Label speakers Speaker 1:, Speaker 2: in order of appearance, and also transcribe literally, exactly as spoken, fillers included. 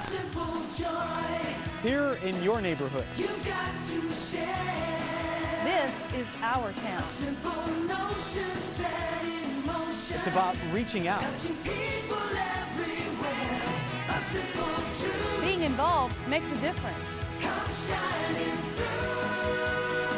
Speaker 1: simple joy.
Speaker 2: Here in your neighborhood.
Speaker 1: You've got to share.
Speaker 3: This is our town.
Speaker 1: A simple notion set in motion.
Speaker 2: It's about reaching out.
Speaker 1: Touching people everywhere. A simple truth.
Speaker 3: Being involved makes a difference.
Speaker 1: Come shining through.